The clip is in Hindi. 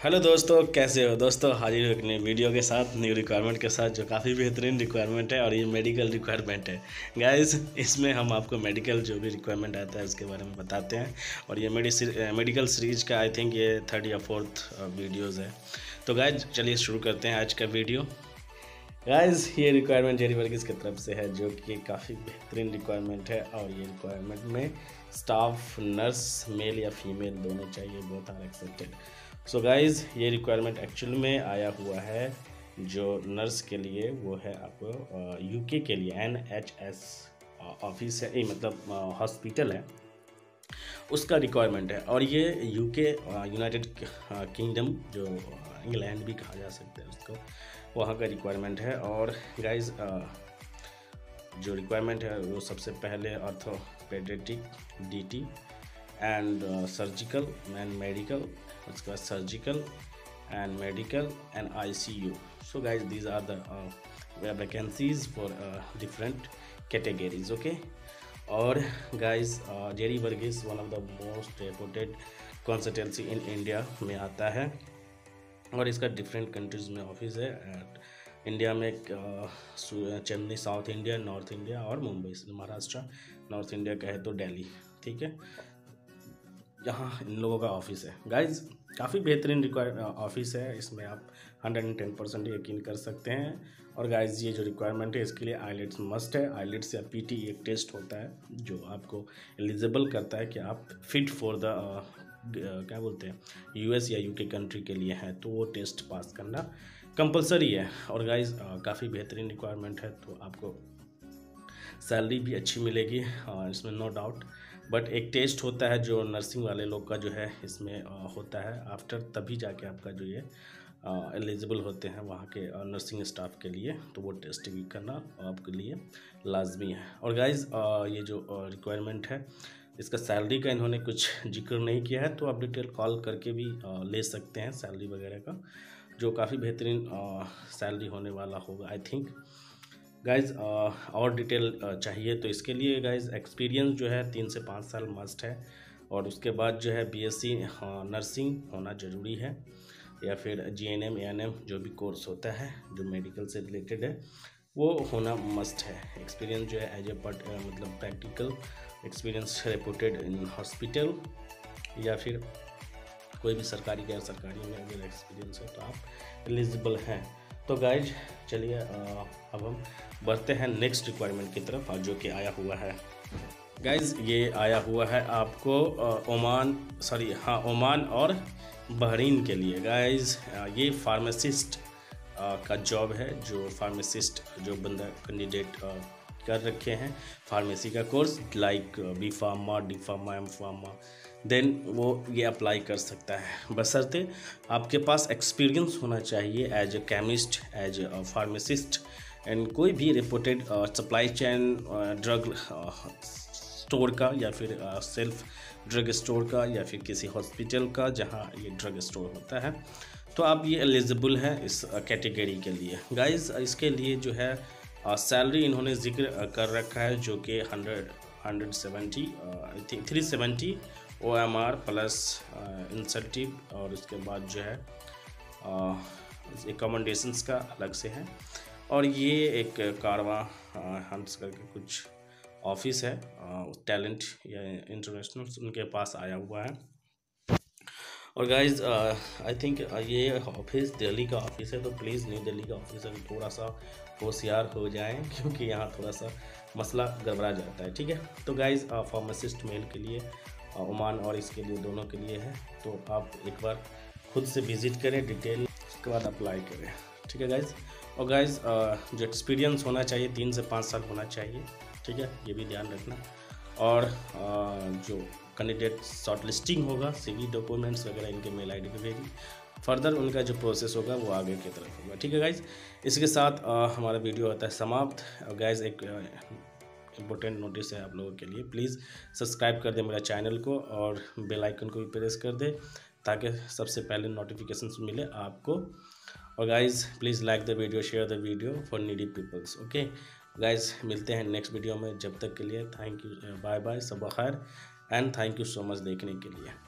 हेलो दोस्तों, कैसे हो दोस्तों। हाजिर हो एक नई वीडियो के साथ, न्यू रिक्वायरमेंट के साथ, जो काफ़ी बेहतरीन रिक्वायरमेंट है और ये मेडिकल रिक्वायरमेंट है गाइस। इसमें हम आपको मेडिकल जो भी रिक्वायरमेंट आता है उसके बारे में बताते हैं और ये मेडिकल सीरीज का आई थिंक ये 3rd या 4th वीडियोज़ है। तो गाइस चलिए शुरू करते हैं आज का वीडियो। गाइस ये रिक्वायरमेंट जेरी वर्गीस की तरफ से है, जो कि काफ़ी बेहतरीन रिक्वायरमेंट है और ये रिक्वायरमेंट में स्टाफ नर्स मेल या फीमेल दोनों चाहिए, both are accepted. So guys ये रिक्वायरमेंट एक्चुअल में आया हुआ है जो नर्स के लिए, वो है आपको यूके के लिए NHS ऑफिस है, मतलब हॉस्पिटल है, उसका रिक्वायरमेंट है। और ये यूके यूनाइटेड किंगडम, जो इंग्लैंड भी कहा जा सकता है उसको, वहाँ का रिक्वायरमेंट है। और गाइस जो रिक्वायरमेंट है वो सबसे पहले orthopaedic DT and surgical and medical, उसके बाद surgical and medical and ICU। So guys these are the vacancies for different categories, okay. और guys Jerry Varghese one of the most reputed consultancy in India में आता है और इसका डिफरेंट कंट्रीज़ में ऑफिस है। इंडिया में Chennai south India, north India और मुंबई महाराष्ट्र। नॉर्थ इंडिया का है तो दिल्ली, ठीक है, यहाँ इन लोगों का ऑफिस है। गाइज काफ़ी बेहतरीन ऑफिस है, इसमें आप 110% यकीन कर सकते हैं। और गाइज ये जो रिक्वायरमेंट है इसके लिए आईलेट्स मस्ट है। आईलेट्स या PT एक टेस्ट होता है जो आपको एलिजिबल करता है कि आप फिट फॉर द क्या बोलते हैं US या UK कंट्री के लिए है, तो वो टेस्ट पास करना कंपलसरी है। और गाइज काफ़ी बेहतरीन रिक्वायरमेंट है, तो आपको सैलरी भी अच्छी मिलेगी इसमें, नो डाउट। बट एक टेस्ट होता है जो नर्सिंग वाले लोग का जो है इसमें होता है आफ्टर, तभी जाके आपका जो ये एलिजिबल होते हैं वहाँ के नर्सिंग स्टाफ के लिए, तो वो टेस्ट भी करना आपके लिए लाजमी है। और गाइज ये जो रिक्वायरमेंट है इसका सैलरी का इन्होंने कुछ जिक्र नहीं किया है, तो आप डिटेल कॉल करके भी ले सकते हैं सैलरी वगैरह का, जो काफ़ी बेहतरीन सैलरी होने वाला होगा आई थिंक। गाइज और डिटेल चाहिए तो इसके लिए गाइज एक्सपीरियंस जो है 3 से 5 साल मस्ट है, और उसके बाद जो है BSc नर्सिंग होना ज़रूरी है, या फिर GNM ANM जो भी कोर्स होता है जो मेडिकल से रिलेटेड है वो होना मस्ट है। एक्सपीरियंस जो है एज ए मतलब practical experience reported in hospital, या फिर कोई भी सरकारी गैर सरकारी में अगर एक्सपीरियंस है तो आप एलिजिबल हैं। तो गाइज चलिए अब हम बढ़ते हैं नेक्स्ट रिक्वायरमेंट की तरफ, जो कि आया हुआ है। गाइज ये आया हुआ है आपको ओमान और बहरीन के लिए। गाइज ये फार्मासिस्ट का जॉब है, जो फार्मासिस्ट जो बंदा कैंडिडेट कर रखे हैं फार्मेसी का course, like B Pharma, D Pharma, M Pharma, then वो ये अप्लाई कर सकता है, बशर्ते आपके पास एक्सपीरियंस होना चाहिए as a chemist, as a pharmacist and कोई भी reported supply chain drug store का, या फिर सेल्फ ड्रग स्टोर का, या फिर किसी हॉस्पिटल का जहाँ ये ड्रग स्टोर होता है, तो आप ये एलिजिबल हैं इस कैटेगरी के लिए। गाइज इसके लिए जो है सैलरी इन्होंने जिक्र कर रखा है, जो कि 170 I think 370 OMR plus incentive, और उसके बाद जो है एकोमोडेशंस का अलग से है। और ये एक कारवां हंट्स करके कुछ ऑफिस है, टैलेंट या इंटरनेशनल उनके पास आया हुआ है। और गाइज आई थिंक ये ऑफिस दिल्ली का ऑफिस है, तो प्लीज़ न्यू दिल्ली का ऑफिस अभी थोड़ा सा होशियार हो जाएं, क्योंकि यहाँ थोड़ा सा मसला गड़बड़ा जाता है, ठीक है। तो गाइज फार्मासिस्ट मेल के लिए ओमान और इसके लिए दोनों के लिए है, तो आप एक बार खुद से विज़िट करें डिटेल, उसके बाद अप्लाई करें, ठीक है गाइज। और गाइज जो एक्सपीरियंस होना चाहिए 3 से 5 साल होना चाहिए, ठीक है, ये भी ध्यान रखना। और जो कैंडिडेट शॉर्ट लिस्टिंग होगा, CV डॉक्यूमेंट्स वगैरह इनके मेल ID पे भेजिए, फर्दर उनका जो प्रोसेस होगा वो आगे की तरफ होगा, ठीक है गाइज। इसके साथ हमारा वीडियो होता है समाप्त। गाइज एक इम्पोर्टेंट नोटिस है आप लोगों के लिए, प्लीज़ सब्सक्राइब कर दें मेरा चैनल को और बेल आइकन को भी प्रेस कर दें, ताकि सबसे पहले नोटिफिकेशन मिले आपको। और guys please like the video, share the video for needy peoples, okay guys. मिलते हैं नेक्स्ट वीडियो में, जब तक के लिए थैंक यू, बाय बाय, सब खैर and thank you so much देखने के लिए।